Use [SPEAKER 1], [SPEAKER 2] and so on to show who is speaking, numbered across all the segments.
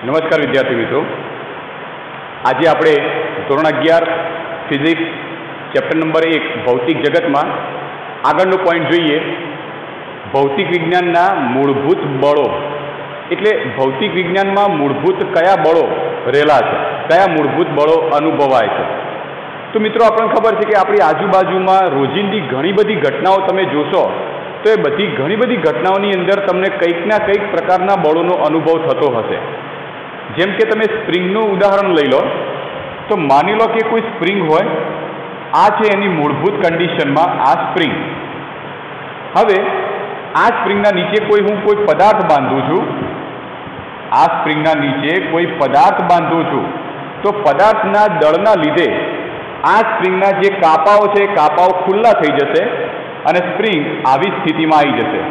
[SPEAKER 1] નમસ્કાર વિદ્યાર્થી મિત્રો, આજે આપણે ધોરણ 11 ફિઝિક્સ ચેપ્ટર નંબર 1 ભૌતિક જગતમાં આગળનો પોઈન્ટ જોઈએ. ભૌતિક વિજ્ઞાનના મૂળભૂત બળો, એટલે ભૌતિક વિજ્ઞાનમાં મૂળભૂત કયા બળો રહેલા છે, કયા મૂળભૂત બળો અનુભવાય છે. તો મિત્રો, આપણને ખબર છે કે આપણી આજુબાજુમાં રોજિંદી ઘણી બધી ઘટનાઓ તમે જોશો તો એ બધી ઘણી બધી ઘટનાઓની અંદર તમને કંઈક ના કંઈક પ્રકારના બળોનો અનુભવ થતો હશે. જેમ કે તમે સ્પ્રિંગનું ઉદાહરણ લઈ લો તો માની લો કે કોઈ સ્પ્રિંગ હોય, આ છે એની મૂળભૂત કન્ડિશનમાં આ સ્પ્રિંગ. હવે આ સ્પ્રિંગના નીચે હું કોઈ પદાર્થ બાંધું છું, આ સ્પ્રિંગના નીચે કોઈ પદાર્થ બાંધું છું તો પદાર્થના દળના લીધે આ સ્પ્રિંગના જે કાપાઓ છે એ કાપાઓ ખુલ્લા થઈ જશે અને સ્પ્રિંગ આવી સ્થિતિમાં આવી જશે.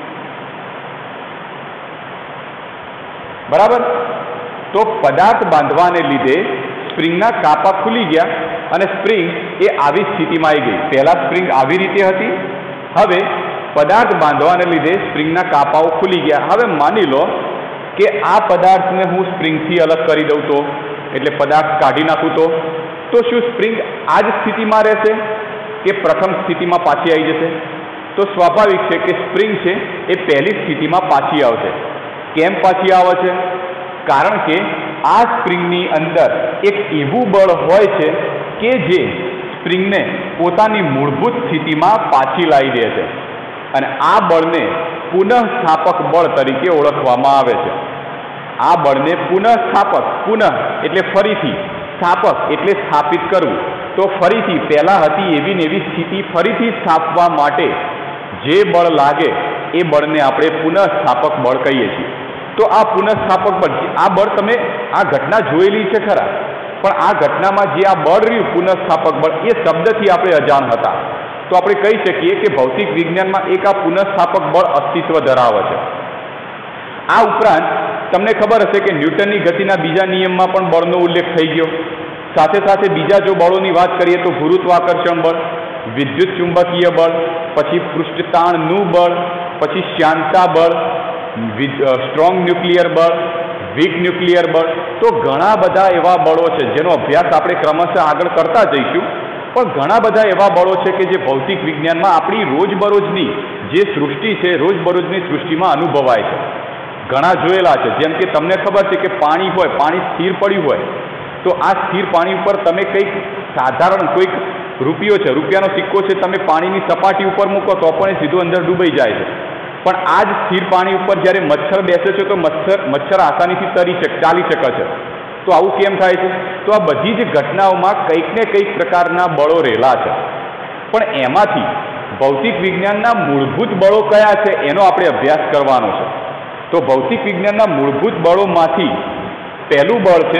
[SPEAKER 1] બરાબર? તો પદાર્થ બાંધવાને લીધે સ્પ્રિંગના કાપા ખુલી ગયા અને સ્પ્રિંગ એ આવી સ્થિતિમાં આવી ગઈ. પહેલા સ્પ્રિંગ આવી રીતે હતી, હવે પદાર્થ બાંધવાને લીધે સ્પ્રિંગના કાપાઓ ખુલી ગયા. હવે માની લો કે આ પદાર્થને હું સ્પ્રિંગથી અલગ કરી દઉં તો, એટલે પદાર્થ કાઢી નાખું તો શું સ્પ્રિંગ આ જ સ્થિતિમાં રહેશે કે પ્રથમ સ્થિતિમાં પાછી આવી જશે? તો સ્વાભાવિક છે કે સ્પ્રિંગ છે એ પહેલી સ્થિતિમાં પાછી આવશે. કેમ પાછી આવે છે? કારણ કે આ સ્પ્રિંગની અંદર એક એવું બળ હોય છે કે જે સ્પ્રિંગને પોતાની મૂળભૂત સ્થિતિમાં પાછી લાવી દે છે અને આ બળને પુનઃસ્થાપક બળ તરીકે ઓળખવામાં આવે છે. આ બળને પુનઃસ્થાપક, પુનઃ એટલે ફરીથી, સ્થાપક એટલે સ્થાપિત કરવું. તો ફરીથી પહેલા હતી એવી ને એવી સ્થિતિ ફરીથી સ્થાપવા માટે જે બળ લાગે એ બળને આપણે પુનઃસ્થાપક બળ કહીએ છીએ. તો આ પુનઃસ્થાપક બળ, આ બળ તમે આ ઘટના જોયેલી છે ખરા, પણ આ ઘટનામાં જે આ બળ રહ્યું પુનઃસ્થાપક બળ, એ શબ્દથી આપણે અજાણ હતા. તો આપણે કહી શકીએ કે ભૌતિક વિજ્ઞાનમાં એક આ પુનઃસ્થાપક બળ અસ્તિત્વ ધરાવે છે. આ ઉપરાંત તમને ખબર હશે કે ન્યૂટનની ગતિના બીજા નિયમમાં પણ બળનો ઉલ્લેખ થઈ ગયો. સાથે સાથે બીજા જો બળોની વાત કરીએ તો ગુરુત્વાકર્ષણ બળ, વિદ્યુત ચુંબકીય બળ, પછી પૃષ્ઠતાણનું બળ, પછી શ્યાનતા બળ, સ્ટ્રોંગ ન્યુક્લિયર બળ, વીક ન્યુક્લિયર બળ. તો ઘણા બધા એવા બળો છે જેનો અભ્યાસ આપણે ક્રમશઃ આગળ કરતા જઈશું. પણ ઘણા બધા એવા બળો છે કે જે ભૌતિક વિજ્ઞાનમાં આપણી રોજબરોજની જે સૃષ્ટિ છે, રોજબરોજની સૃષ્ટિમાં અનુભવાય છે. ઘણા જોયેલા છે. જેમ કે તમને ખબર છે કે પાણી હોય, પાણી સ્થિર પડ્યું હોય તો આ સ્થિર પાણી ઉપર તમે કંઈક સાધારણ કોઈક રૂપિયો છે, રૂપિયાનો સિક્કો છે, તમે પાણીની સપાટી ઉપર મૂકો તો પણ એ સીધું અંદર ડૂબાઈ જાય છે. પણ આ જ સ્થિર પાણી ઉપર જ્યારે મચ્છર બેસે છે તો મચ્છર આસાનીથી ચાલી શકે છે. તો આવું કેમ થાય છે? તો આ બધી જ ઘટનાઓમાં કંઈક ને કંઈક પ્રકારના બળો રહેલા છે. પણ એમાંથી ભૌતિક વિજ્ઞાનના મૂળભૂત બળો કયા છે એનો આપણે અભ્યાસ કરવાનો છે. તો ભૌતિક વિજ્ઞાનના મૂળભૂત બળોમાંથી પહેલું બળ છે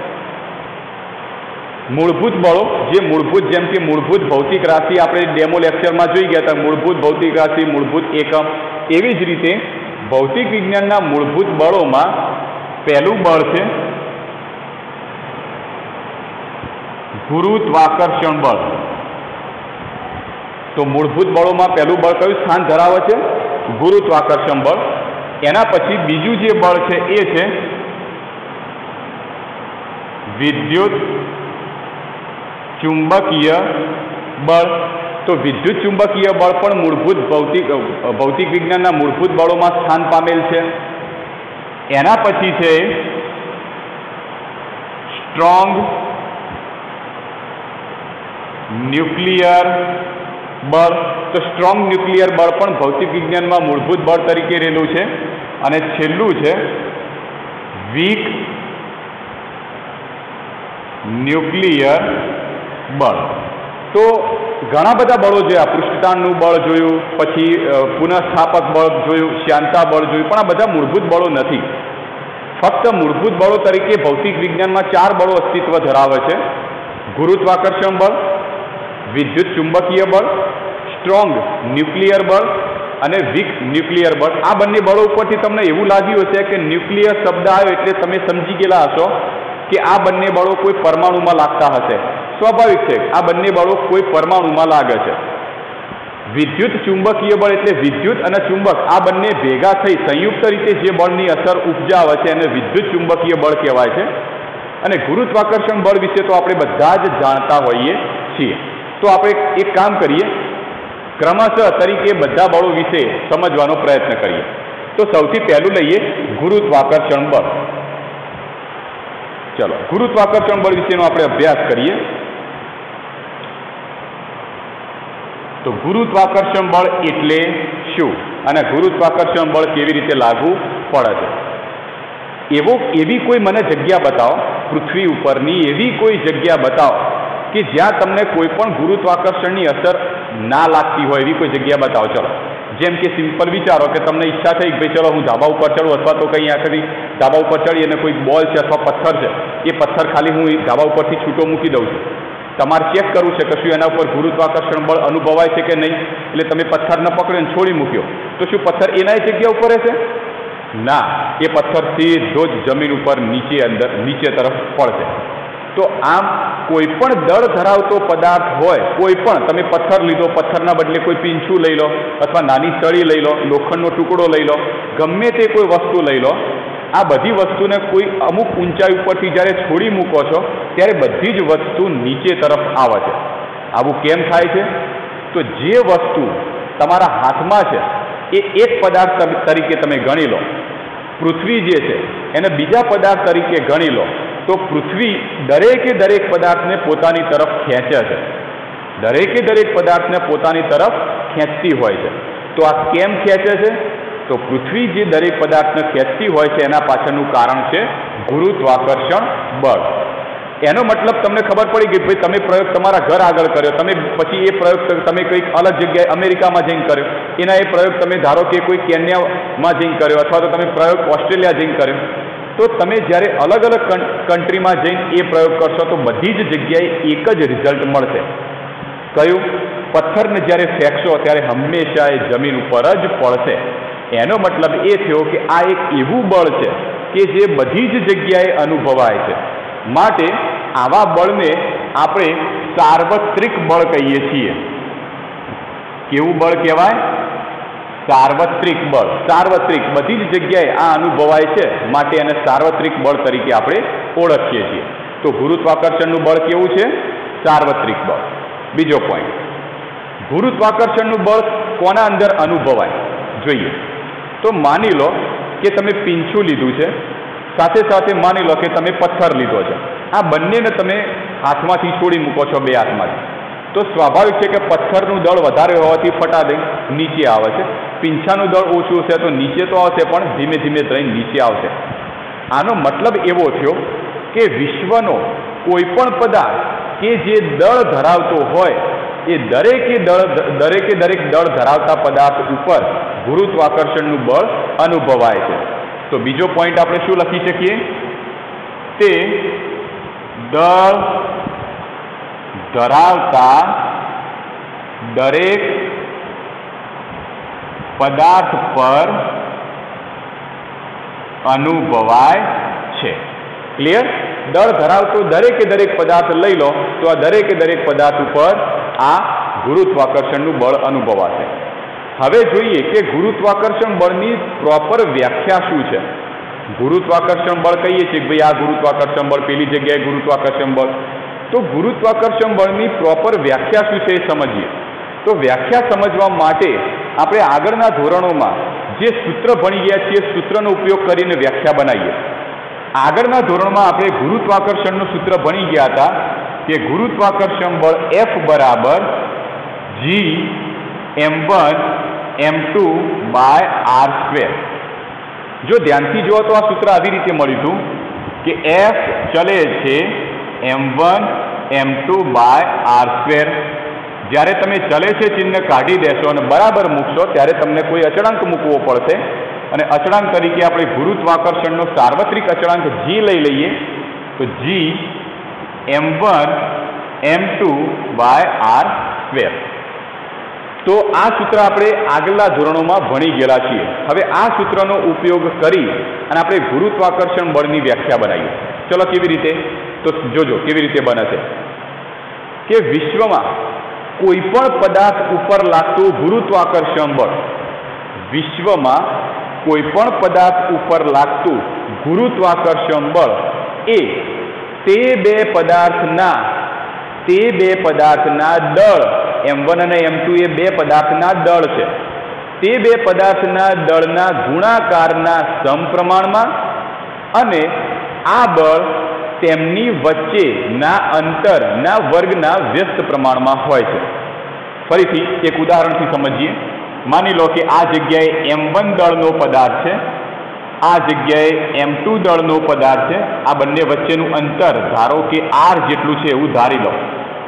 [SPEAKER 1] મૂળભૂત બળો. જે મૂળભૂત, જેમ કે મૂળભૂત ભૌતિક રાશિ આપણે ડેમો લેક્ચરમાં જોઈ ગયા હતા, મૂળભૂત ભૌતિક રાશિ, મૂળભૂત એકમ. એવી જ રીતે ભૌતિક વિજ્ઞાનના મૂળભૂત બળોમાં પહેલું બળ છે ગુરુત્વાકર્ષણ બળ. તો મૂળભૂત બળોમાં પહેલું બળ કયું સ્થાન ધરાવે છે? ગુરુત્વાકર્ષણ બળ. એના પછી બીજું જે બળ છે એ છે વિદ્યુત ચુંબકીય બળ. તો વિદ્યુત ચુંબકીય બળ પણ મૂળભૂત ભૌતિક વિજ્ઞાનના મૂળભૂત બળોમાં સ્થાન પામેલ છે. એના પછી છે સ્ટ્રોંગ ન્યુક્લિયર બળ. તો સ્ટ્રોંગ ન્યુક્લિયર બળ પણ ભૌતિક વિજ્ઞાનમાં મૂળભૂત બળ તરીકે રહેલું છે. અને છેલ્લું છે વીક ન્યુક્લિયર બળ. તો ઘણા બધા બળો જોયા, પૃષ્ઠતાણનું બળ જોયું, પછી પુનઃસ્થાપક બળ જોયું, શ્યાનતા બળ જોયું, પણ આ બધા મૂળભૂત બળો નથી. ફક્ત મૂળભૂત બળો તરીકે ભૌતિક વિજ્ઞાનમાં 4 બળો અસ્તિત્વ ધરાવે છે: ગુરુત્વાકર્ષણ બળ, વિદ્યુત ચુંબકીય બળ, સ્ટ્રોંગ ન્યુક્લિયર બળ અને વીક ન્યુક્લિયર બળ. આ બંને બળો ઉપરથી તમને એવું લાગ્યું હશે કે ન્યુક્લિયર શબ્દ આવ્યો એટલે તમે સમજી ગયેલા હશો કે આ બંને બળો કોઈ પરમાણુમાં લાગતા હશે. સ્વાભાવિક છે, આ બંને બળો કોઈ પરમાણુમાં લાગે છે. વિદ્યુત ચુંબકીય બળ એટલે વિદ્યુત અને ચુંબક આ બંને ભેગા થઈ સંયુક્ત રીતે જે બળની અસર ઉપજાવે છે એને વિદ્યુત ચુંબકીય બળ કહેવાય છે। અને ગુરુત્વાકર્ષણ બળ વિશે તો આપણે બધા જ જાણતા હોઈએ છીએ। તો આપણે એક કામ કરીએ, ક્રમશઃ તરીકે બધા બળો વિશે સમજવાનો પ્રયત્ન કરીએ। તો સૌથી પહેલું લઈએ ગુરુત્વાકર્ષણ બળ। ચલો ગુરુત્વાકર્ષણ બળ વિશેનો આપણે અભ્યાસ કરીએ। તો ગુરુત્વાકર્ષણ બળ એટલે શું અને ગુરુત્વાકર્ષણ બળ કેવી રીતે લાગુ પડે છે? એવી કોઈ મને જગ્યા બતાવો, પૃથ્વી ઉપરની એવી કોઈ જગ્યા બતાવો કે જ્યાં તમને કોઈ પણ ગુરુત્વાકર્ષણની અસર ના લાગતી હોય, એવી કોઈ જગ્યા બતાવો। ચલો જેમ કે સિમ્પલ વિચારો કે તમને ઈચ્છા થઈ કે ભાઈ ચલો હું ધાબા ઉપર ચડું, અથવા તો કંઈ આખરી ધાબા ઉપર ચડી અને કોઈ બોલ છે અથવા પથ્થર છે, એ પથ્થર ખાલી હું ધાબા ઉપરથી છૂટો મૂકી દઉં છું। તમારે ચેક કરવું છે કે શું એના ઉપર ગુરુત્વાકર્ષણ બળ અનુભવાય છે કે નહીં। એટલે તમે પથ્થરને પકડીને છોડી મૂક્યો તો શું પથ્થર એના જગ્યા ઉપર રહેશે? ના, એ પથ્થર સીધો જ જમીન ઉપર નીચે તરફ પડશે। તો આમ કોઈ પણ દળ ધરાવતો પદાર્થ હોય, કોઈ પણ તમે પથ્થર લીધો, પથ્થરના બદલે કોઈ પીંછું લઈ લો અથવા નાની સળી લઈ લો, લોખંડનો ટુકડો લઈ લો, ગમે તે કોઈ વસ્તુ લઈ લો, આ બધી વસ્તુને કોઈ અમુક ઊંચાઈ ઉપરથી જ્યારે છોડી મૂકો છો ત્યારે બધી જ વસ્તુ નીચે તરફ આવે છે। આવું કેમ થાય છે? તો જે વસ્તુ તમારા હાથમાં છે એ એક પદાર્થ તરીકે તમે ગણી લો, પૃથ્વી જે છે એને બીજા પદાર્થ તરીકે ગણી લો, તો પૃથ્વી દરેકે દરેક પદાર્થને પોતાની તરફ ખેંચે છે, દરેકે દરેક પદાર્થને પોતાની તરફ ખેંચતી હોય છે। તો આ કેમ ખેંચે છે? તો પૃથ્વી જે દરેક પદાર્થને ખેંચતી હોય છે એના પાછળનું કારણ છે ગુરુત્વાકર્ષણ બળ। એનો મતલબ તમને ખબર પડી કે ભાઈ તમે પ્રયોગ તમારા ઘર આગળ કર્યો, તમે પછી એ પ્રયોગ તમે કંઈક અલગ જગ્યાએ અમેરિકામાં જઈને કર્યો, એના એ પ્રયોગ તમે ધારો કે કોઈ કેન્યામાં જઈને કર્યો, અથવા તો તમે પ્રયોગ ઓસ્ટ્રેલિયા જઈને કર્યો, તો તમે જ્યારે અલગ અલગ કન્ટ્રીમાં જઈને એ પ્રયોગ કરશો તો બધી જ જગ્યાએ એક જ રિઝલ્ટ મળશે। કયું? પથ્થરને જ્યારે ફેંકશો ત્યારે હંમેશા એ જમીન ઉપર જ પડશે। એનો મતલબ એ થયો કે આ એક એવું બળ છે કે જે બધી જ જગ્યાએ અનુભવાય છે, માટે આવા બળને આપણે સાર્વત્રિક બળ કહીએ છીએ। કેવું બળ કહેવાય? સાર્વત્રિક બળ। સાર્વત્રિક બધી જ જગ્યાએ આ અનુભવાય છે, માટે એને સાર્વત્રિક બળ તરીકે આપણે ઓળખીએ છીએ। તો ગુરુત્વાકર્ષણનું બળ કેવું છે? સાર્વત્રિક બળ। બીજો પોઈન્ટ, ગુરુત્વાકર્ષણનું બળ કોના અંદર અનુભવાય જોઈએ? તો માની લો કે તમે પીંછું લીધું છે, સાથે સાથે માની લો કે તમે પથ્થર લીધો છે, આ બંનેને તમે હાથમાંથી છોડી મૂકો છો, બે હાથમાંથી, તો સ્વાભાવિક છે કે પથ્થરનું દળ વધારે હોવાથી ફટાદઈ નીચે આવે છે, પીંછાનું દળ ઓછું હશે તો નીચે તો આવશે પણ ધીમે ધીમે થઈને નીચે આવશે। આનો મતલબ એવો થયો કે વિશ્વનો કોઈ પણ પદાર્થ કે જે દળ ધરાવતો હોય એ દરેકે દરેક દળ ધરાવતા પદાર્થ ઉપર ગુરુત્વાકર્ષણનું બળ અનુભવાય છે। તો બીજો પોઈન્ટ આપણે શું લખી શકીએ? તે દળ ધરાવતા દરેક પદાર્થ પર અનુભવાય છે। ક્લિયર? દળ ધરાવતો દરેકે દરેક પદાર્થ લઈ લો તો આ દરેકે દરેક પદાર્થ ઉપર આ ગુરુત્વાકર્ષણનું બળ અનુભવાશે। હવે જોઈએ કે ગુરુત્વાકર્ષણ બળની પ્રોપર વ્યાખ્યા શું છે। ગુરુત્વાકર્ષણ બળ કહીએ છીએ કે ભાઈ આ ગુરુત્વાકર્ષણ બળ, પેલી જગ્યાએ ગુરુત્વાકર્ષણ બળ, તો ગુરુત્વાકર્ષણ બળની પ્રોપર વ્યાખ્યા શું છે એ સમજીએ। તો વ્યાખ્યા સમજવા માટે આપણે આગળના ધોરણોમાં જે સૂત્ર ભણી ગયા છીએ સૂત્રનો ઉપયોગ કરીને વ્યાખ્યા બનાવીએ। આગળના ધોરણમાં આપણે ગુરુત્વાકર્ષણનું સૂત્ર ભણી ગયા હતા કે ગુરુત્વાકર્ષણ બળ F બરાબર Gm1m2/r²। જો ધ્યાનથી જુઓ તો આ સૂત્ર આવી રીતે મળ્યું હતું કે F ચલે છે m1 m2/r²। જ્યારે તમે ચલે છે ચિહ્ન કાઢી દેશો અને બરાબર મૂકશો ત્યારે તમને કોઈ અચળાંક મૂકવો પડશે, અને અચળાંક તરીકે આપણે ગુરુત્વાકર્ષણનો સાર્વત્રિક અચળાંક G લઈ લઈએ તો G m1 m2/r²। તો આ સૂત્ર આપણે આગળના ધોરણોમાં ભણી ગયેલા છીએ। હવે આ સૂત્રનો ઉપયોગ કરી અને આપણે ગુરુત્વાકર્ષણ બળની વ્યાખ્યા બનાવીએ। ચલો કેવી રીતે? તો જોજો કેવી રીતે બને છે કે વિશ્વમાં કોઈપણ પદાર્થ ઉપર લાગતું ગુરુત્વાકર્ષણ બળ, વિશ્વમાં કોઈપણ પદાર્થ ઉપર લાગતું ગુરુત્વાકર્ષણ બળ એ તે બે પદાર્થના દળ m1 અને m2 એ બે પદાર્થના દળ છે, તે બે પદાર્થના દળના ગુણાકારના સમપ્રમાણમાં અને આ બળ તેમની વચ્ચેના અંતરના વર્ગના વ્યસ્ત પ્રમાણમાં હોય છે. ફરીથી એક ઉદાહરણથી સમજીએ. માની લો કે આ જગ્યાએ m1 દળનો પદાર્થ છે, આ જગ્યાએ m2 દળનો પદાર્થ છે. આ બંને વચ્ચેનું અંતર ધારો કે r જેટલું છે એવું ધારી લો.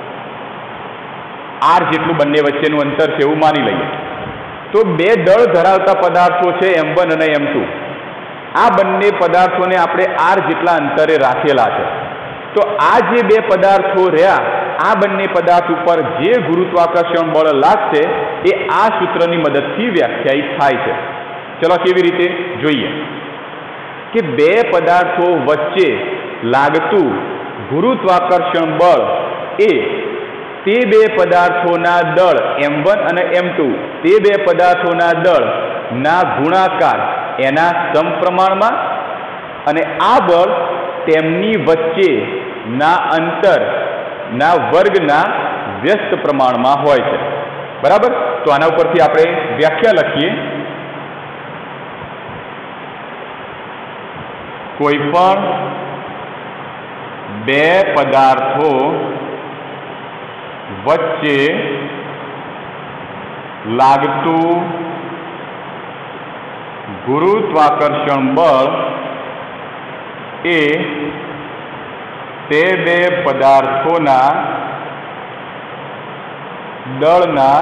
[SPEAKER 1] r જેટલું બંને વચ્ચેનું અંતર છે એવું માની લઈએ. તો બે દળ ધરાવતા પદાર્થો છે m1 અને m2. આ બંને પદાર્થોને આપણે r જેટલા અંતરે રાખેલા છે. તો આ જે બે પદાર્થો રહ્યા, આ બંને પદાર્થ ઉપર જે ગુરુત્વાકર્ષણ બળ લાગશે એ આ સૂત્રની મદદથી વ્યાખ્યાયિત થાય છે. ચલો કેવી રીતે જોઈએ કે બે પદાર્થો વચ્ચે લાગતું ગુરુત્વાકર્ષણ બળ એ તે બે પદાર્થોના દળ m1 અને m2, તે બે પદાર્થોના દળના ગુણાકાર એના સમપ્રમાણમાં અને આ બળ તેમની વચ્ચેના અંતરના વર્ગના વ્યસ્ત પ્રમાણમાં હોય છે. બરાબર? તો આના ઉપરથી આપણે વ્યાખ્યા લખીએ. કોઈ પણ બે પદાર્થો વચ્ચે લાગતું ગુરુત્વાકર્ષણ બળ એ તે બે પદાર્થોના દળના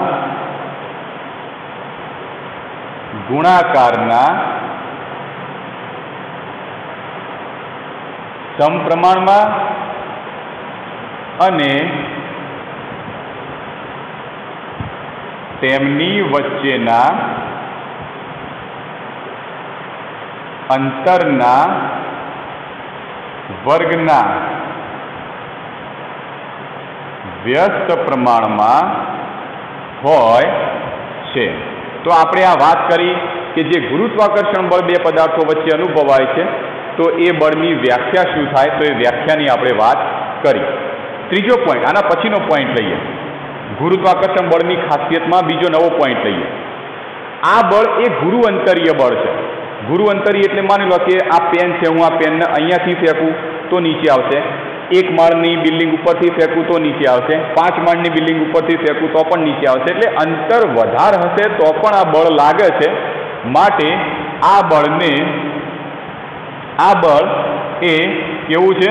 [SPEAKER 1] ગુણાકારના સમપ્રમાણમાં અને તેમની વચ્ચેના અંતરના વર્ગના વ્યસ્ત પ્રમાણમાં હોય છે. તો આપણે આ વાત કરી કે જે ગુરુત્વાકર્ષણ બળ બે પદાર્થો વચ્ચે અનુભવાય છે, તો એ બળની વ્યાખ્યા શું થાય, તો એ વ્યાખ્યાની આપણે વાત કરી. ત્રીજો પોઈન્ટ, આના પછીનો પોઈન્ટ લઈએ. ગુરુત્વાકર્ષણ બળની ખાસિયતમાં બીજો નવો પોઈન્ટ લઈએ. આ બળ એ ગુરુઅંતરીય બળ છે. ગુરુઅંતરીય એટલે માની લો કે આ પેન છે, હું આ પેનને અહીંયાથી ફેંકું તો નીચે આવશે, 1 માળની બિલ્ડિંગ ઉપરથી ફેંકું તો નીચે આવશે, 5 માળની બિલ્ડિંગ ઉપરથી ફેંકું તો પણ નીચે આવશે. એટલે અંતર વધારે હશે તો પણ આ બળ લાગે છે. માટે આ બળ એ કેવું છે?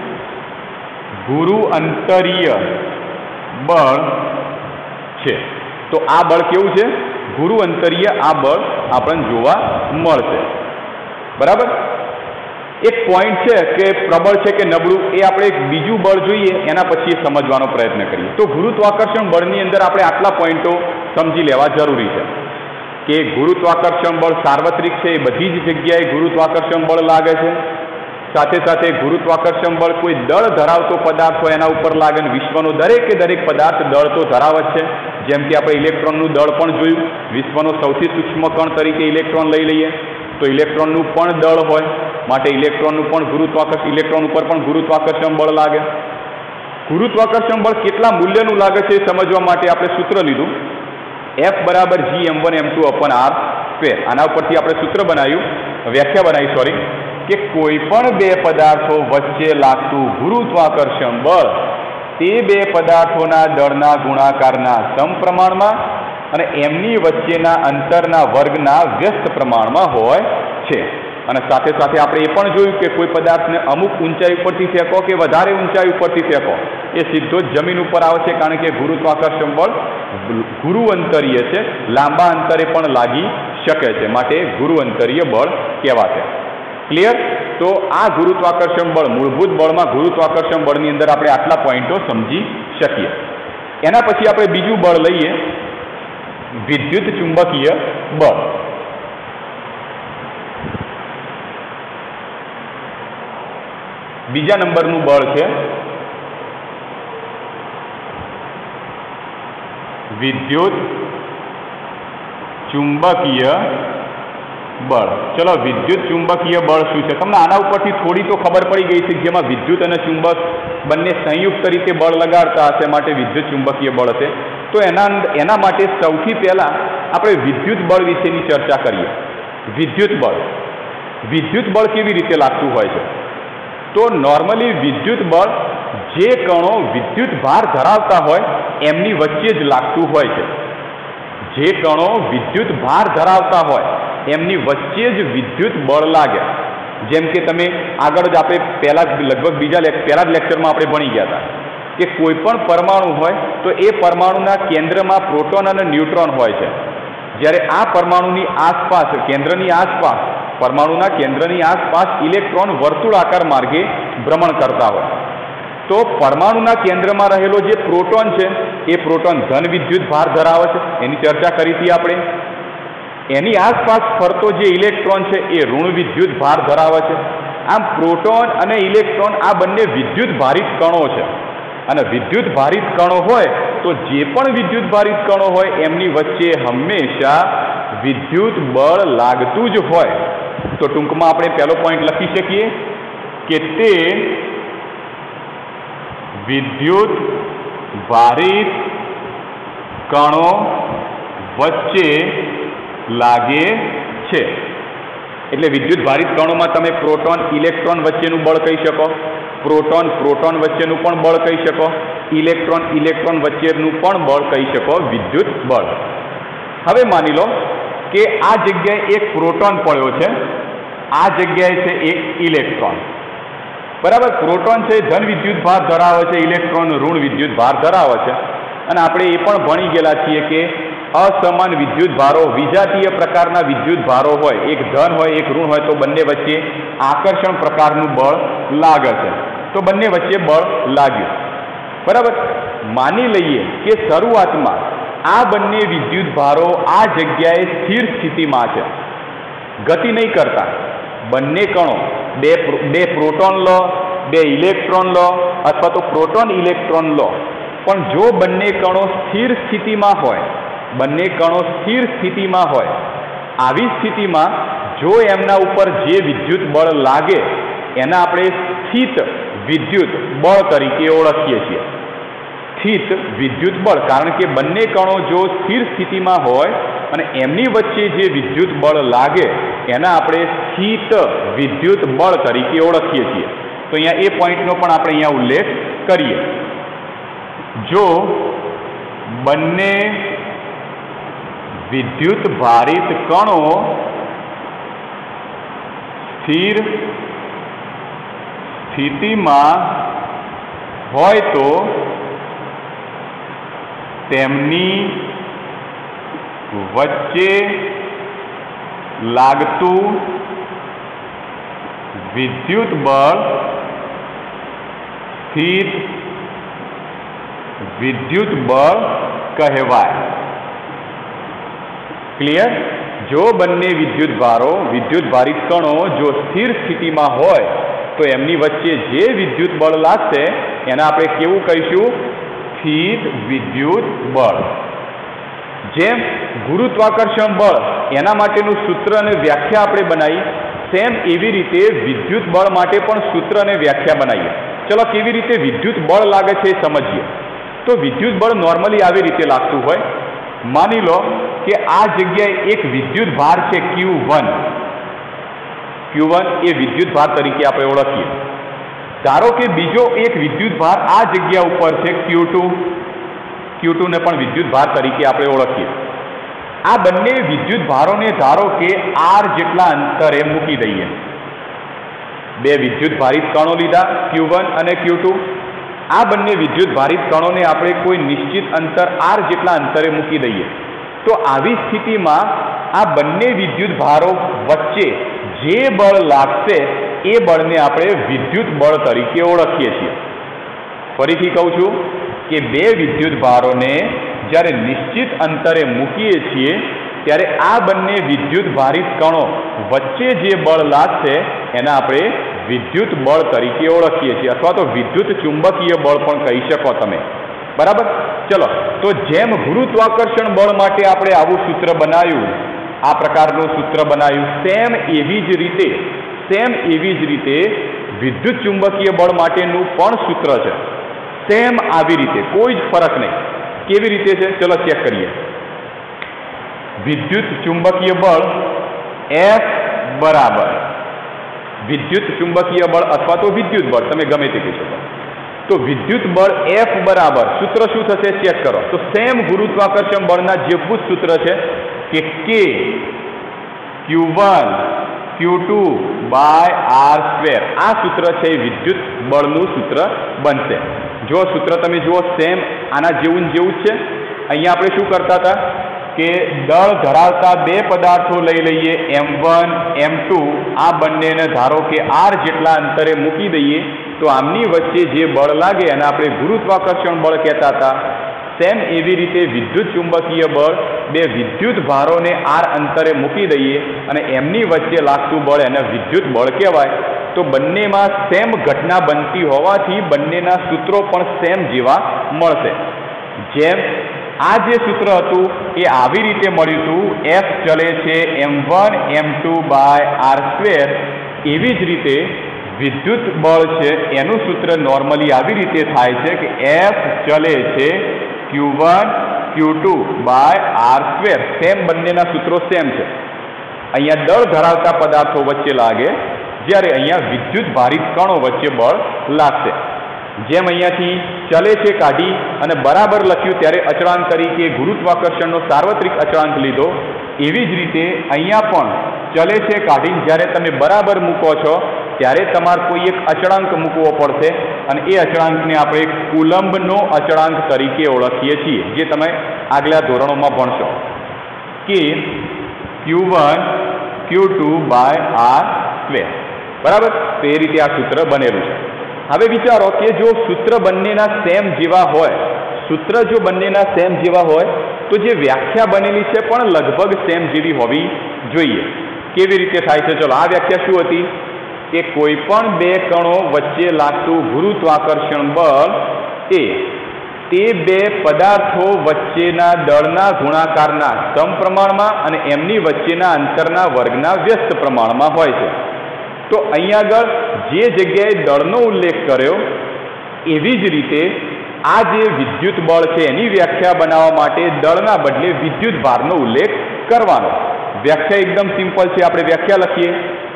[SPEAKER 1] ગુરુઅંતરીય બળ છે. તો આ બળ કેવું છે? ગુરુઅંતરીય આ બળ આપણને જોવા મળશે. બરાબર? એક પોઈન્ટ છે કે પ્રબળ છે કે નબળું, એ આપણે એક બીજું બળ જોઈએ, એના પછી સમજવાનો પ્રયત્ન કરીએ. તો ગુરુત્વાકર્ષણ બળની અંદર આપણે આટલા પોઈન્ટો સમજી લેવા જરૂરી છે કે ગુરુત્વાકર્ષણ બળ સાર્વત્રિક છે, એ બધી જ જગ્યાએ ગુરુત્વાકર્ષણ બળ લાગે છે. સાથે સાથે ગુરુત્વાકર્ષણ બળ કોઈ દળ ધરાવતો પદાર્થ હોય એના ઉપર લાગે. વિશ્વનો દરેકે દરેક પદાર્થ દળ તો ધરાવે જ છે. જેમ કે આપણે ઇલેક્ટ્રોનનું દળ પણ જોયું. વિશ્વનો સૌથી સૂક્ષ્મ કણ તરીકે ઇલેક્ટ્રોન લઈ લઈએ તો ઇલેક્ટ્રોનનું પણ દળ હોય. માટે ઇલેક્ટ્રોન ઉપર પણ ગુરુત્વાકર્ષણ બળ લાગે. ગુરુત્વાકર્ષણ બળ કેટલા મૂલ્યનું લાગે છે એ સમજવા માટે આપણે સૂત્ર લીધું, F = G(m1m2)/r². આના ઉપરથી આપણે સૂત્ર બનાવ્યું, વ્યાખ્યા બનાવી કે કોઈ પણ બે પદાર્થો વચ્ચે લાગતું ગુરુત્વાકર્ષણ બળ તે બે પદાર્થોના દળના ગુણાકારના સમપ્રમાણમાં અને એમની વચ્ચેના અંતરના વર્ગના વ્યસ્ત પ્રમાણમાં હોય છે. અને સાથે સાથે આપણે એ પણ જોયું કે કોઈ પદાર્થને અમુક ઊંચાઈ ઉપરથી ફેંકો કે વધારે ઊંચાઈ ઉપરથી ફેંકો એ સીધો જ જમીન ઉપર આવે છે, કારણ કે ગુરુત્વાકર્ષણ બળ ગુરુઅંતરીય છે, લાંબા અંતરે પણ લાગી શકે છે. માટે ગુરુઅંતરીય બળ કહેવાશે. ક્લિયર? તો આ ગુરુત્વાકર્ષણ બળ, મૂળભૂત બળમાં ગુરુત્વાકર્ષણ બળની અંદર આપણે આટલા પોઈન્ટો સમજી શકીએ. એના પછી આપણે બીજું બળ લઈએ, વિદ્યુત ચુંબકીય બળ. બીજા નંબરનું બળ છે વિદ્યુત ચુંબકીય બળ. ચલો, વિદ્યુત ચુંબકીય બળ શું છે? તમને આના ઉપરથી થોડી તો ખબર પડી ગઈ છે, જેમાં વિદ્યુત અને ચુંબક બંને સંયુક્ત રીતે બળ લગાડતા હશે, માટે વિદ્યુત ચુંબકીય બળ હશે. તો એના માટે સૌથી પહેલાં આપણે વિદ્યુત બળ વિશેની ચર્ચા કરીએ. વિદ્યુત બળ કેવી રીતે લાગતું હોય છે? તો નોર્મલી વિદ્યુત બળ જે કણો વિદ્યુત ભાર ધરાવતા હોય એમની વચ્ચે જ લાગતું હોય છે. જે કણો વિદ્યુત ભાર ધરાવતા હોય એમની વચ્ચે જ વિદ્યુત બળ લાગે. જેમ કે તમે આગળ જ આપણે પહેલા જ લેક્ચરમાં આપણે ભણી ગયા હતા કે કોઈ પણ પરમાણુ હોય તો એ પરમાણુના કેન્દ્રમાં પ્રોટોન અને ન્યુટ્રોન હોય છે. જ્યારે આ પરમાણુની આસપાસ, પરમાણુના કેન્દ્રની આસપાસ ઇલેક્ટ્રોન વર્તુળાકાર માર્ગે ભ્રમણ કરતા હોય. તો પરમાણુના કેન્દ્રમાં રહેલો જે પ્રોટોન છે એ પ્રોટોન ધન વિદ્યુત ભાર ધરાવે છે, એની ચર્ચા કરી હતી આપણે. એની આસપાસ ફરતો જે ઇલેક્ટ્રોન છે એ ઋણ વિદ્યુત ભાર ધરાવે છે. આમ પ્રોટોન અને ઇલેક્ટ્રોન આ બંને વિદ્યુત ભારિત કણો છે. અને વિદ્યુત ભારિત કણો હોય તો જે પણ વિદ્યુત ભારિત કણો હોય એમની વચ્ચે હંમેશા વિદ્યુત બળ લાગતું જ હોય. તો ટૂંકમાં આપણે પહેલો પોઈન્ટ લખી શકીએ કે તે વિદ્યુત ભારિત કણો વચ્ચે લાગે છે. એટલે વિદ્યુત ભારિત કણોમાં તમે પ્રોટોન ઇલેક્ટ્રોન વચ્ચેનું બળ કહી શકો, પ્રોટોન વચ્ચેનું પણ બળ કહી શકો, ઇલેક્ટ્રોન વચ્ચેનું પણ બળ કહી શકો, વિદ્યુત બળ. હવે માની લો કે આ જગ્યાએ એક પ્રોટોન પડ્યો છે, આ જગ્યાએ છે એક ઇલેક્ટ્રોન. બરાબર? પ્રોટોન છે ધન વિદ્યુત ભાર ધરાવે છે, ઇલેક્ટ્રોન ઋણ વિદ્યુત ભાર ધરાવે છે. અને આપણે એ પણ ભણી ગયેલા છીએ કે અસમાન વિદ્યુત ભારો, વિજાતીય પ્રકારના વિદ્યુત ભારો હોય, એક ધન હોય એક ઋણ હોય, તો બંને વચ્ચે આકર્ષણ પ્રકારનું બળ લાગે છે. તો બંને વચ્ચે બળ લાગ્યું. બરાબર? માની લઈએ કે શરૂઆતમાં આ બંને વિદ્યુત ભારો આ જગ્યાએ સ્થિર સ્થિતિમાં છે, ગતિ નહીં કરતા. બંને કણો, બે પ્રોટોન લો, બે ઇલેક્ટ્રોન લો, અથવા તો પ્રોટોન ઇલેક્ટ્રોન લો, પણ જો બંને કણો સ્થિર સ્થિતિમાં હોય, આવી સ્થિતિમાં જો એમના ઉપર જે વિદ્યુત બળ લાગે એના આપણે સ્થિત વિદ્યુત બળ તરીકે ઓળખીએ છીએ. સ્થિત વિદ્યુત બળ, કારણ કે બંને કણો જો સ્થિર સ્થિતિમાં હોય અને એમની વચ્ચે જે વિદ્યુત બળ લાગે એના આપણે સ્થિત વિદ્યુત બળ તરીકે ઓળખીએ છીએ. તો અહીંયા એ પોઈન્ટનો પણ આપણે અહીંયા ઉલ્લેખ કરીએ. જો બંને વિદ્યુત ભારિત કણો સ્થિર સ્થિતિમાં હોય તો તેમની વચ્ચે લાગતું વિદ્યુત બળ સ્થિત વિદ્યુત બળ કહેવાય. ક્લિયર? જો બંને વિદ્યુત ભારિત કણો જો સ્થિર સ્થિતિમાં હોય તો એમની વચ્ચે જે વિદ્યુત બળ લાગશે એને આપણે કેવું કહીશું? સ્થિત વિદ્યુત બળ. જેમ ગુરુત્વાકર્ષણ બળ એના માટેનું સૂત્ર અને વ્યાખ્યા આપણે બનાવી, સેમ એવી રીતે વિદ્યુત બળ માટે પણ સૂત્ર અને વ્યાખ્યા બનાવીએ. ચલો, કેવી રીતે વિદ્યુત બળ લાગે છે એ સમજીએ. તો વિદ્યુત બળ નોર્મલી આવી રીતે લાગતું હોય. માની લો કે આ જગ્યાએ એક વિદ્યુત ભાર છે Q1 એ વિદ્યુત ભાર તરીકે આપણે ઓળખીએ. ધારો કે બીજો એક વિદ્યુત ભાર આ જગ્યા ઉપર છે Q2 ને પણ વિદ્યુત ભાર તરીકે આપણે ઓળખીએ. આ બંને વિદ્યુત ભારોને ધારો કે R જેટલા અંતરે મૂકી દઈએ. બે વિદ્યુત ભારિત કણો લીધા Q1 અને Q2. આ બંને વિદ્યુત ભારિત કણોને આપણે કોઈ નિશ્ચિત અંતર R જેટલા અંતરે મૂકી દઈએ. તો આવી સ્થિતિમાં આ બંને વિદ્યુત ભારો વચ્ચે જે બળ લાગશે એ બળને આપણે વિદ્યુત બળ તરીકે ઓળખીએ છીએ. ફરીથી કહું છું કે બે વિદ્યુત ભારોને જ્યારે નિશ્ચિત અંતરે મૂકીએ છીએ ત્યારે આ બંને વિદ્યુત ભારિત કણો વચ્ચે જે બળ લાગશે એને આપણે વિદ્યુત બળ તરીકે ઓળખીએ છીએ, અથવા તો વિદ્યુત ચુંબકીય બળ પણ કહી શકો તમે. बराबर। चलो, तो जेम गुरुत्वाकर्षण बल माटे आपणे आवुं सूत्र बनाव्युं, आ प्रकारनुं सूत्र बनाव्युं, सेम एवी ज रीते विद्युत चुंबकीय बळ माटेनुं पण सूत्र छे। सेम आवी रीते, कोई ज फरक नहीं। केवी रीते छे? चलो चेक करिए। विद्युत चुंबकीय बळ F बराबर विद्युत चुंबकीय बळ अथवा तो विद्युत बळ, तमे गमे ते कही शको। तो विद्युत बळ F बराबर सूत्र शुं थशे? चेक करो। तो सेम गुरुत्वाकर्षण बळना जेवुं सूत्र छे के K Q1 Q2 by R²। आ सूत्र छे विद्युत बळनुं सूत्र बनशे। जो सूत्र तमे जुओ, सेम आना जेवुं ज छे। अहींया आपणे शुं करता हता के दळ धरावता बे पदार्थो लई लईए, M1 M2, आ बंनेने धारो के R जेटला अंतरे मूकी दईए तो आमनी वच्चे जे बळ लागे एने आपणे गुरुत्वाकर्षण बळ कहेता हता। सेम एवी रीते विद्युत चुंबकीय बळ बे विद्युत भारोने R अंतरे मूकी दईए अने एमनी वच्चे लागतुं बळ एने विद्युत बळ कहेवाय। तो बंनेमां सेम घटना बनती होवाथी बंनेना सूत्रो पण सेम जेवा मळशे। जेम आ जे सूत्र हतुं ए आवी रीते मळ्युं हतुं, F चले छे M1 M2 बाय R²। एवी ज रीते विद्युत बळ छे एनुं सूत्र नॉर्मली आवी रीते थाय छे के F चले छे Q1 Q2 by R²। Same बंनेना सूत्रो सेम छे। अहींया दळ धरावता पदार्थो वच्चे लागे, ज्यारे अहींया विद्युत भारित कणो वच्चे बळ लागशे। जेम अहींयाथी चले छे काढी अने बराबर लख्युं त्यारे अचळांक तरीके गुरुत्वाकर्षणनो सार्वत्रिक अचळांक लीधो, एवी ज रीते अहींया पण चले छे काढीने ज्यारे तमे बराबर मूको छो त्यारे तमारे कोई एक अचळांक मूकवो पड़शे अने ए अचळांकने आपणे कूलम्बनो अचळांक तरीके ओळखीए छीए, जे तमे आगला धोरणोमां भणशो के Q1 Q2 बाय R²। बराबर। तो ए रीते आ सूत्र बनेलुं छे। हवे विचारो के जो सूत्र बंनेना सेम जेवा होय, सूत्र जो बंनेना सेम जेवा होय तो जे व्याख्या बनेली छे पण लगभग सेम जेवी होवी जोईए। केवी रीते थाय छे? चलो, आ व्याख्या शुं हती के कोईपण बे कणो वच्चे लागतुं गुरुत्वाकर्षण बळ ए ते बे पदार्थो वच्चेना दळना गुणाकारना समप्रमाणमां अने एमनी वच्चेना अंतरना वर्गना व्यस्त प्रमाणमां होय छे। तो अहीं आगळ जे जग्याए दळनो उल्लेख कर्यो एवी ज रीते आ जे विद्युत बळ छे एनी व्याख्या बनाववा माटे दळना बदले विद्युत भारनो उल्लेख करवानो। व्याख्या एकदम सिंपल छे, आपणे व्याख्या लखीए।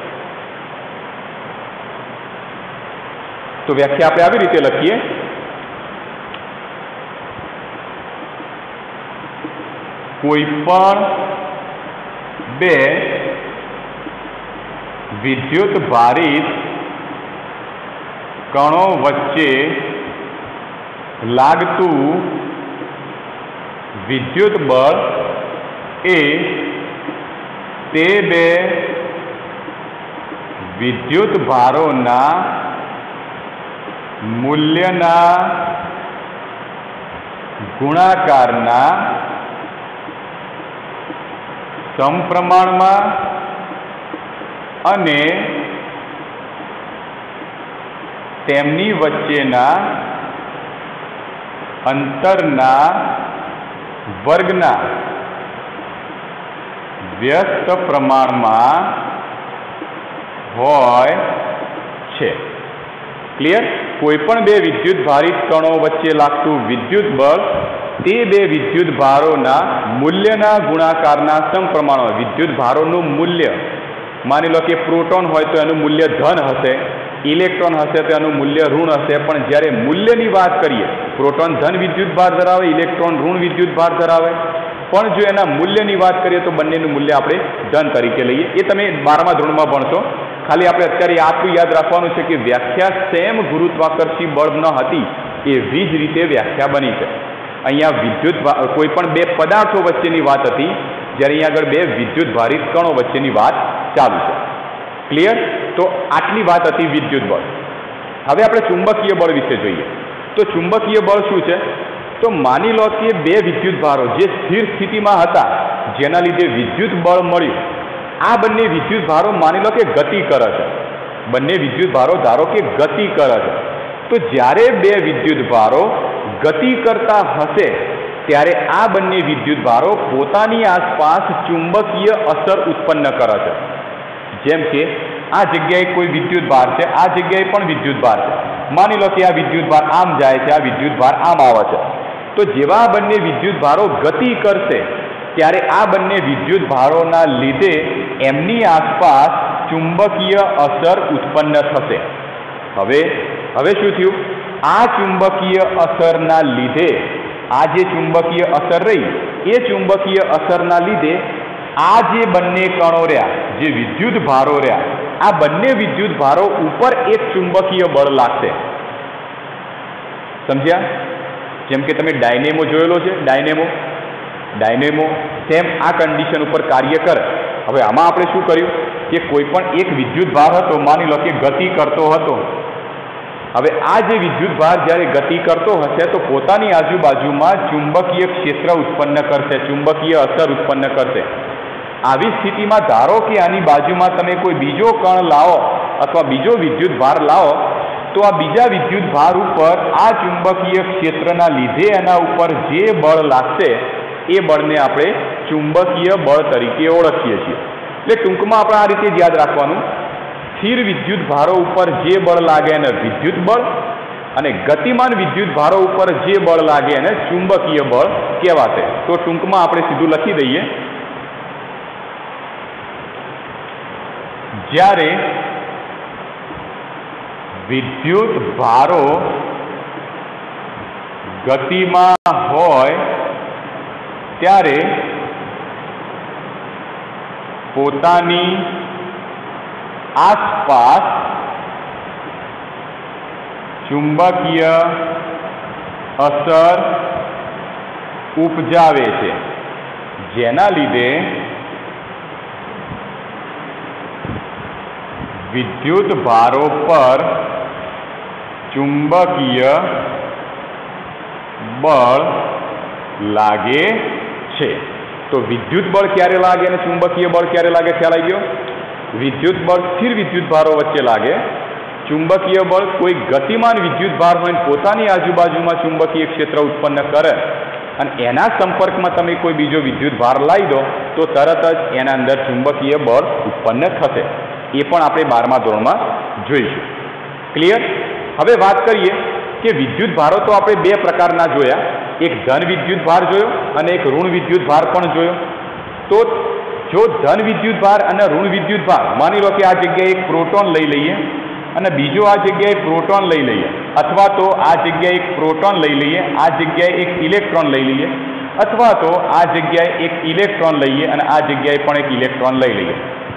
[SPEAKER 1] तो व्याख्या आपणे आवी रीते लखीए, कोईपण बे विद्युत भारित कणो वच्चे लागतुं विद्युत बळ ए ते बे विद्युत भारोना मूल्यना गुणाकारना समप्रमाणमां अने तेमनी वच्चेना अंतरना वर्गना व्यस्त प्रमाणमां होय छे। क्लियर? कोईपण बे विद्युत भारित कणो वच्चे लागतुं विद्युत बळ ते बे विद्युत भारोना मूल्यना गुणाकारना समप्रमाण। विद्युत भारोनुं मूल्य, मानी लो कि प्रोटोन होय तो एनुं मूल्य धन हशे, इलेक्ट्रॉन हशे तो एनुं मूल्य ऋण हशे। पण ज्यारे मूल्यनी वात करीए, प्रोटोन धन विद्युत भार धरावे, इलेक्ट्रॉन ऋण विद्युत भार धरावे, पण जो एना मूल्यनी वात करीए तो बंनेनुं मूल्य आपणे धन तरीके लईए। ए तमे 12मा धोरणमां भणशो। खाली आपणे अत्यारे आटલું याद राखवानुं छे कि व्याख्या सेम गुरुत्वाकर्षी बळ न हती एवी ज रीते व्याख्या बनी छे। अहींया विद्युत कोईपण बे पदार्थो वच्चेनी वात हती, ज्यारे अहीं आगळ बे विद्युत भारित कणो वच्चेनी वात चालू छे। क्लियर? तो आटली वात हती विद्युत बळ। हवे आपणे चुंबकीय बळ विશે જોઈએ। तो चुंबकीय बळ शुं छे? तो मानी लो कि बे विद्युत भारो जे स्थिर स्थितिमां हता, जेना लीधे विद्युत बळ मळ्युं, आ बंने विद्युत भारो मानी लो कि गति करे छे। बंने विद्युत भारो धारो कि गति करे छे। तो ज्यारे बे विद्युत भारो ગતિ કરતા હશે ત્યારે આ બંને વિદ્યુતભારો પોતાની આસપાસ ચુંબકીય અસર ઉત્પન્ન કરે છે. જેમ કે આ જગ્યાએ કોઈ વિદ્યુતભાર છે, આ જગ્યાએ પણ વિદ્યુતભાર છે. માની લો કે આ વિદ્યુતભાર આમ જાય છે, આ વિદ્યુતભાર આમ આવે છે. તો જેવા આ બંને વિદ્યુતભારો ગતિ કરશે ત્યારે આ બંને વિદ્યુતભારોના લીધે એમની આસપાસ ચુંબકીય અસર ઉત્પન્ન થશે. હવે શું થયું? આ ચુંબકીય અસરના લીધે આ જે ચુંબકીય અસર રહી એ ચુંબકીય અસરના લીધે આ જે બંને કણો રહ્યા, જે વિદ્યુતભારો રહ્યા, આ બંને વિદ્યુતભારો ઉપર એક ચુંબકીય બળ લાગશે. સમજ્યા? જેમ કે તમે ડાયનેમો જોયેલો છે, ડાયનેમો સેમ આ કન્ડિશન ઉપર કાર્ય કરે. હવે આમાં આપણે શું કર્યું કે કોઈ પણ એક વિદ્યુતભાર હતો, માની લો કે ગતિ કરતો હતો. હવે આ જે વિદ્યુતભાર જ્યારે ગતિ કરતો હશે તો પોતાની આજુબાજુમાં ચુંબકીય ક્ષેત્ર ઉત્પન્ન કરશે, ચુંબકીય અસર ઉત્પન્ન કરશે. આવી સ્થિતિમાં ધારો કે આની બાજુમાં તમે કોઈ બીજો કણ લાવો અથવા બીજો વિદ્યુતભાર લાવો તો આ બીજા વિદ્યુતભાર ઉપર આ ચુંબકીય ક્ષેત્રના લીધે એના ઉપર જે બળ લાગશે એ બળને આપણે ચુંબકીય બળ તરીકે ઓળખીએ છીએ. એટલે ટૂંકમાં આપણે આ રીતે જ યાદ રાખવાનું, સ્થિર વિદ્યુતભારો ઉપર જે બળ લાગે એને વિદ્યુત બળ, અને ગતિમાન વિદ્યુતભારો ઉપર જે બળ લાગે એને ચુંબકીય બળ કહેવાશે. તો ટૂંકમાં આપણે સીધું લખી દઈએ, જ્યારે વિદ્યુતભારો ગતિમાં હોય ત્યારે પોતાની આસપાસ ચુંબકીય અસર ઉપજાવે છે, જેના લીધે વિદ્યુતભારો પર ચુંબકીય બળ લાગે છે. તો વિદ્યુત બળ ક્યારે લાગે અને ચુંબકીય બળ ક્યારે લાગે? ખ્યાલ આવી ગયો? વિદ્યુત બળ સ્થિર વિદ્યુતભારો વચ્ચે લાગે, ચુંબકીય બળ કોઈ ગતિમાન વિદ્યુતભાર હોય પોતાની આજુબાજુમાં ચુંબકીય ક્ષેત્ર ઉત્પન્ન કરે અને એના સંપર્કમાં તમે કોઈ બીજો વિદ્યુતભાર લાવી દો તો તરત જ એના અંદર ચુંબકીય બળ ઉત્પન્ન થશે. એ પણ આપણે 12મા ધોરણમાં જોઈશું. ક્લિયર? હવે વાત કરીએ કે વિદ્યુતભારો તો આપણે બે પ્રકારના જોયા, એક ધન વિદ્યુતભાર જોયો અને એક ઋણ વિદ્યુતભાર પણ જોયો. તો જો ધન વિદ્યુતભાર અને ઋણ વિદ્યુતભાર, માની લો કે આ જગ્યાએ એક પ્રોટોન લઈ લઈએ અને બીજો આ જગ્યાએ પ્રોટોન લઈ લઈએ, અથવા તો આ જગ્યાએ એક પ્રોટોન લઈ લઈએ, આ જગ્યાએ એક ઇલેક્ટ્રોન લઈ લઈએ, અથવા તો આ જગ્યાએ એક ઇલેક્ટ્રોન લઈએ અને આ જગ્યાએ પણ એક ઇલેક્ટ્રોન લઈ લઈએ.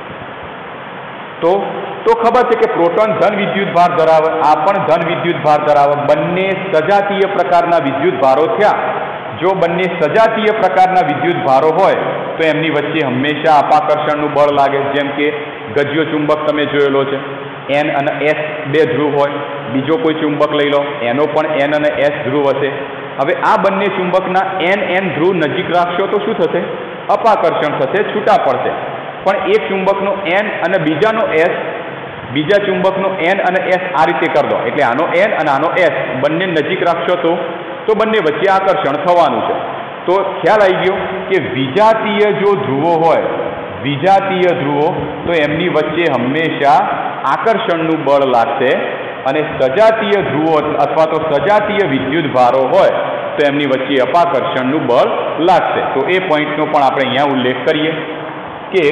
[SPEAKER 1] તો ખબર છે કે પ્રોટોન ધન વિદ્યુતભાર ધરાવે, આ પણ ધન વિદ્યુતભાર ધરાવે. બંને સજાતીય પ્રકારના વિદ્યુતભારો થયા. જો બંને સજાતીય પ્રકારના વિદ્યુતભારો હોય તો એમની વચ્ચે હંમેશા અપાકર્ષણનું બળ લાગે. જેમ કે ગજ્યો ચુંબક તમે જોયેલો છે, N અને S બે ધ્રુવ હોય. બીજો કોઈ ચુંબક લઈ લો, એનો પણ N અને S ધ્રુવ હશે. હવે આ બંને ચુંબકના N ધ્રુવ નજીક રાખશો તો શું થશે? અપાકર્ષણ થશે, છૂટા પડશે. પણ એક ચુંબકનો N અને બીજાનો S, બીજા ચુંબકનો N અને S આ રીતે કરી દો, એટલે આનો N અને આનો S બંને નજીક રાખશો તો બંને વચ્ચે આકર્ષણ થવાનું છે. તો ખ્યાલ આવી ગયો કે વિજાતીય જો ધ્રુવો હોય, વિજાતીય ધ્રુવો, તો એમની વચ્ચે હંમેશા આકર્ષણનું બળ લાગશે, અને સજાતીય ધ્રુવો અથવા તો સજાતીય વિદ્યુતભારો હોય તો એમની વચ્ચે અપાકર્ષણનું બળ લાગશે. તો એ પોઈન્ટનો પણ આપણે અહીંયા ઉલ્લેખ કરીએ કે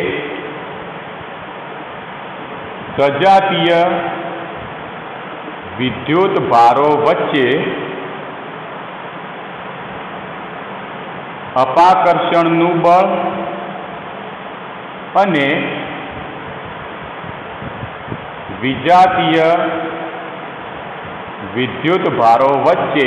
[SPEAKER 1] સજાતીય વિદ્યુતભારો વચ્ચે અપાકર્ષણનું બળ અને વિજાતીય વિદ્યુતભારો વચ્ચે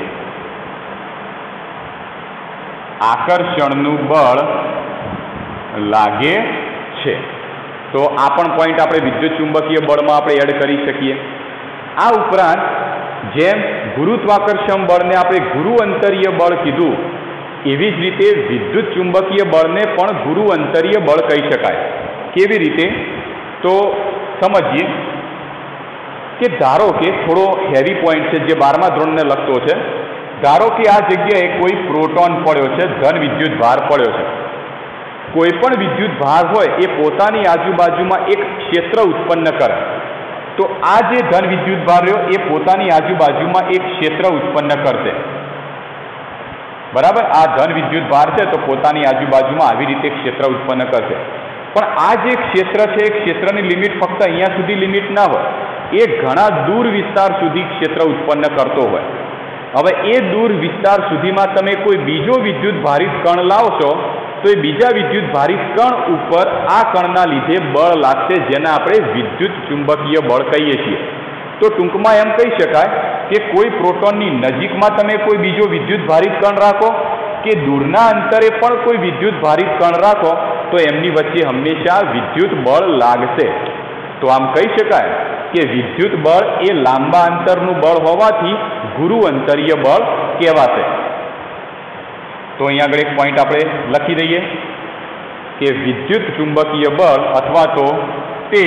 [SPEAKER 1] આકર્ષણનું બળ લાગે છે. તો આ પણ પોઈન્ટ આપણે વિદ્યુત ચુંબકીય બળમાં આપણે એડ કરી શકીએ. આ ઉપરાંત જેમ ગુરુત્વાકર્ષણ બળને આપણે ગુરુઅંતરીય બળ કીધું, એવી જ રીતે વિદ્યુત ચુંબકીય બળને પણ ગુરુઅંતરીય બળ કહી શકાય. કેવી રીતે? તો સમજીએ કે ધારો કે થોડો હેવી પોઈન્ટ છે જે 12મા ધોરણને લગતો છે. ધારો કે આ જગ્યાએ કોઈ પ્રોટોન પડ્યો છે, ધન વિદ્યુત ભાર પડ્યો છે. કોઈ પણ વિદ્યુત ભાર હોય એ પોતાની આજુબાજુમાં એક ક્ષેત્ર ઉત્પન્ન કરે. તો આ જે ધન વિદ્યુત ભાર રહ્યો એ પોતાની આજુબાજુમાં એક ક્ષેત્ર ઉત્પન્ન કરશે. બરાબર, આ ધન વિદ્યુત ભાર છે તો પોતાની આજુબાજુમાં આવી રીતે ક્ષેત્ર ઉત્પન્ન કરશે. પણ આ જે ક્ષેત્ર છે એ ક્ષેત્રની લિમિટ ફક્ત અહીંયા સુધી લિમિટ ના હોય, એ ઘણા દૂર વિસ્તાર સુધી ક્ષેત્ર ઉત્પન્ન કરતો હોય. હવે એ દૂર વિસ્તાર સુધીમાં તમે કોઈ બીજો વિદ્યુત ભારિત કણ લાવશો તો એ બીજા વિદ્યુત ભારિત કણ ઉપર આ કણના લીધે બળ લાગશે, જેને આપણે વિદ્યુત ચુંબકીય બળ કહીએ છીએ. તો ટૂંકમાં એમ કહી શકાય કે કોઈ પ્રોટોનની નજીકમાં તમે કોઈ બીજો વિદ્યુત ભારિત કણ રાખો કે દૂરના અંતરે પણ કોઈ વિદ્યુત ભારિત કણ રાખો તો એમની વચ્ચે હંમેશા વિદ્યુત બળ લાગશે. તો આમ કહી શકાય કે વિદ્યુત બળ એ લાંબા અંતરનું બળ હોવાથી ગુરુ અંતરીય બળ કહેવાશે. તો અહીંયા આગળ એક પોઈન્ટ આપણે લખી દઈએ કે વિદ્યુત ચુંબકીય બળ અથવા તો તે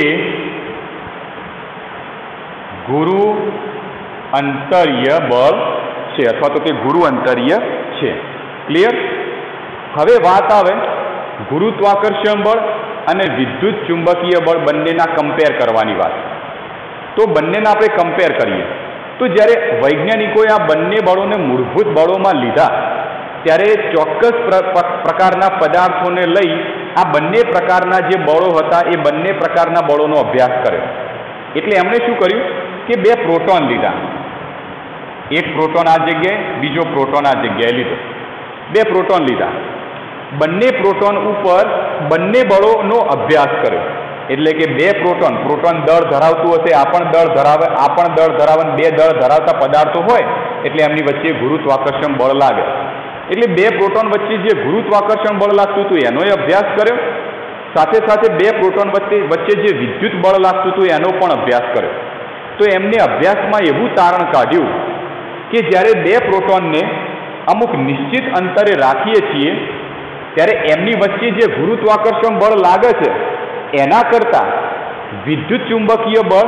[SPEAKER 1] ગુરુ અંતરીય બળ છે અથવા તો તે ગુરુ અંતરીય છે. ક્લિયર? હવે વાત આવે ગુરુત્વાકર્ષણ બળ અને વિદ્યુત ચુંબકીય બળ બંનેના કમ્પેર કરવાની વાત. તો બંનેના આપણે કમ્પેર કરીએ તો જ્યારે વૈજ્ઞાનિકોએ આ બંને બળોને મૂળભૂત બળોમાં લીધા ત્યારે ચોક્કસ પ્રકારના પદાર્થોને લઈ આ બંને પ્રકારના જે બળો હતા એ બંને પ્રકારના બળોનો અભ્યાસ કર્યો. એટલે એમણે શું કર્યું કે બે પ્રોટોન લીધા, એક પ્રોટોન આ જગ્યાએ, બીજો પ્રોટોન આ જગ્યાએ લીધો. બે પ્રોટોન લીધા, બંને પ્રોટોન ઉપર બંને બળોનો અભ્યાસ કર્યો. એટલે કે બે પ્રોટોન દળ ધરાવતું હશે, આ પણ દળ ધરાવે, આ પણ દળ ધરાવે, બે દળ ધરાવતા પદાર્થો હોય એટલે એમની વચ્ચે ગુરુત્વાકર્ષણ બળ લાગે. એટલે બે પ્રોટોન વચ્ચે જે ગુરુત્વાકર્ષણ બળ લાગતું હતું એનો અભ્યાસ કર્યો, સાથે સાથે બે પ્રોટોન વચ્ચે જે વિદ્યુત બળ લાગતું હતું એનો પણ અભ્યાસ કર્યો. તો એમને અભ્યાસમાં એવું તારણ કાઢ્યું કે જ્યારે બે પ્રોટોનને અમુક નિશ્ચિત અંતરે રાખીએ છીએ ત્યારે એમની વચ્ચે જે ગુરુત્વાકર્ષણ બળ લાગે છે એના કરતાં વિદ્યુત ચુંબકીય બળ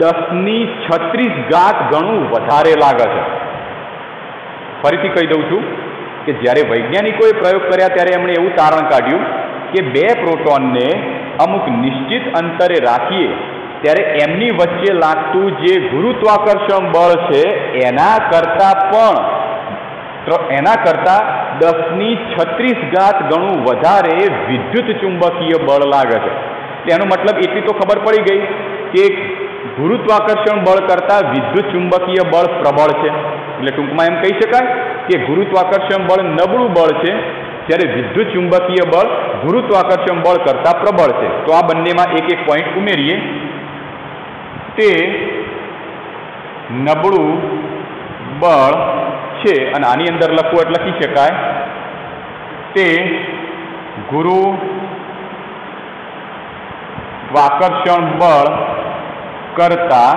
[SPEAKER 1] 10⁻36 ગણું વધારે લાગે છે. ફરીથી કહી દઉં છું કે જ્યારે વૈજ્ઞાનિકોએ પ્રયોગ કર્યા ત્યારે એમણે એવું તારણ કાઢ્યું કે બે પ્રોટોનને અમુક નિશ્ચિત અંતરે રાખીએ ત્યારે એમની વચ્ચે લાગતું જે ગુરુત્વાકર્ષણ બળ છે એના કરતાં 10⁻36 ગણું વધારે વિદ્યુત ચુંબકીય બળ લાગે છે. એનો મતલબ એટલી તો ખબર પડી ગઈ કે ગુરુત્વાકર્ષણ બળ કરતાં વિદ્યુત ચુંબકીય બળ પ્રબળ છે. એટલે ટૂંકમાં એમ કહી શકાય કે ગુરુત્વાકર્ષણ બળ નબળું બળ છે જ્યારે વિદ્યુત ચુંબકીય બળ ગુરુત્વાકર્ષણ બળ કરતાં પ્રબળ છે. તો આ બંનેમાં એક એક પોઈન્ટ ઉમેરીએ. તે નબળું બળ છે અને આની અંદર લખવું એટલે લખી શકાય તે ગુરુત્વાકર્ષણ બળ કરતાં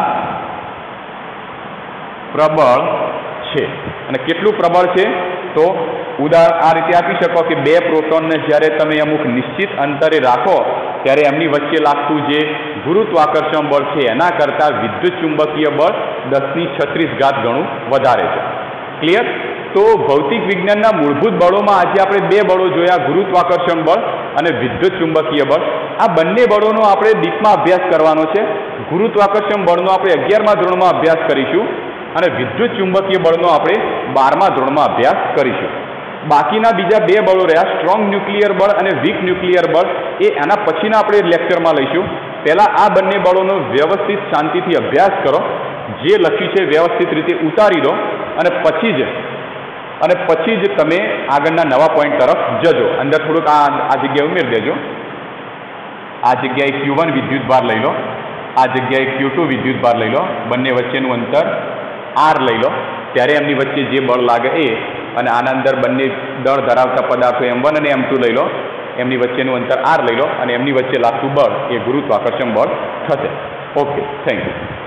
[SPEAKER 1] પ્રબળ છે. અને કેટલું પ્રબળ છે તો ઉદાહરણ આ રીતે આપી શકો કે બે પ્રોટોનને જ્યારે તમે અમુક નિશ્ચિત અંતરે રાખો ત્યારે એમની વચ્ચે લાગતું જે ગુરુત્વાકર્ષણ બળ છે એના કરતાં વિદ્યુત ચુંબકીય બળ 10⁻36 ગણું વધારે છે. ક્લિયર? તો ભૌતિક વિજ્ઞાનના મૂળભૂત બળોમાં આજે આપણે બે બળો જોયા, ગુરુત્વાકર્ષણ બળ અને વિદ્યુત ચુંબકીય બળ. આ બંને બળોનો આપણે ડીપમાં અભ્યાસ કરવાનો છે. ગુરુત્વાકર્ષણ બળનો આપણે 11મા ધોરણમાં અભ્યાસ કરીશું અને વિદ્યુત ચુંબકીય બળનો આપણે 12મા ધોરણમાં અભ્યાસ કરીશું. બાકીના બીજા બે બળો રહ્યા, સ્ટ્રોંગ ન્યુક્લિયર બળ અને વીક ન્યુક્લિયર બળ, એ આના પછીના આપણે લેક્ચરમાં લઈશું. પહેલાં આ બંને બળોનો વ્યવસ્થિત શાંતિથી અભ્યાસ કરો, જે લખ્યું છે વ્યવસ્થિત રીતે ઉતારી દો અને પછી જ તમે આગળના નવા પોઈન્ટ તરફ જજો. અંદર થોડુંક આ જગ્યાએ ઉમેરી દેજો. આ જગ્યાએ Q1 વિદ્યુત ભાર લઈ લો, આ જગ્યાએ Q2 વિદ્યુત ભાર લઈ લો, બંને વચ્ચેનું અંતર R લઈ લો. ત્યારે એમની વચ્ચે જે બળ લાગે એ, અને આના અંદર બંને દળ ધરાવતા પદાર્થો M1 અને M2 લઈ લો, એમની વચ્ચેનું અંતર R લઈ લો અને એમની વચ્ચે લાગતું બળ એ ગુરુત્વાકર્ષણ બળ થશે. Okay, thank you.